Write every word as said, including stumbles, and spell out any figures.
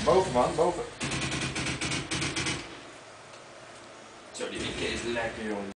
Boven man, boven. Zo, die Mieke is lekker jongen.